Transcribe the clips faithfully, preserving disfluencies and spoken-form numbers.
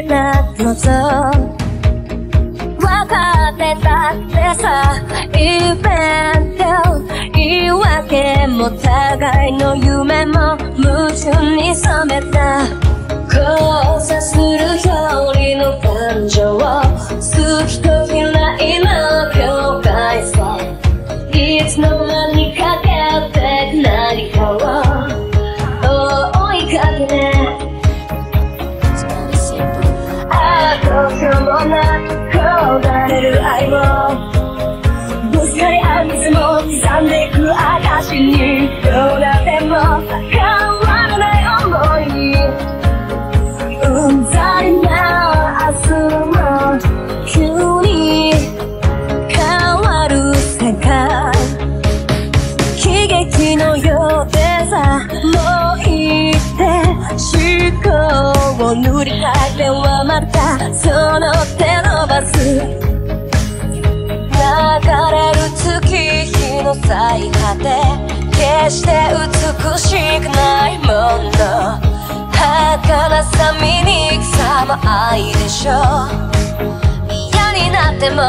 なことわかってたってさ、イベント言い訳も互いの夢も夢中に染めた。交差する表裏の感情を好きと嫌いの境界さ、いつの間にかけて何かを追いかけて、ああどうしようもなく焦がれる愛をぶつかり合う水も刻んでいく証に、どうなっても変わらない想いにうんざりな明日も急に変わる世界、喜劇のようでさ、もういいって思考を塗り替えてはまたその手伸ばす、流れる月日の最果て、決して美しくないもの、儚さ醜さも愛でしょう。嫌になっても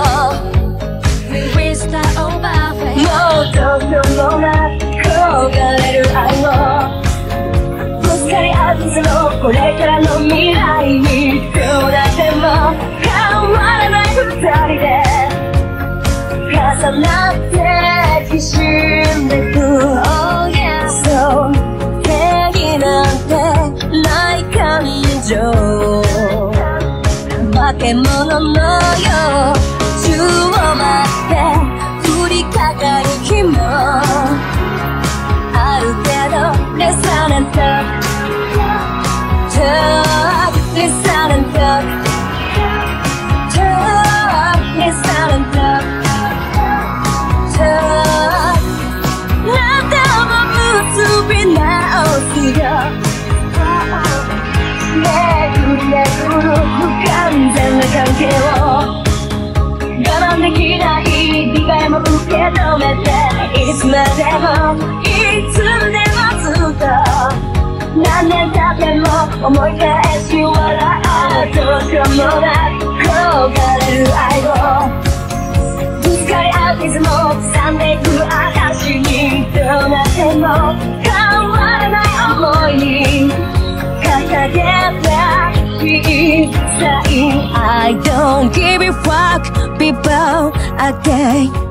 もうどうしようもなく焦がれる愛をぶつかり合う水のこれからの未来に、どうなっても変わらない二人で重なってきしんでく、oh, yeah. そう定義なんてない感情、化け物のよう宙を待って降りかかる日もあるけど Listen and talk Talk Listen and talk Talk Listen and talk Talk 何でも結び直すよ、めぐりめぐる不完全な関係を我慢できない理解も受け止めて、いつまでもいつでもずっと何年経っても思い返し笑う、どうしようもなく焦がれる愛をぶつかり合う傷も刻んでいく証に、どうなっても変わらない想いに掲げた小さい I don't give a fuck people again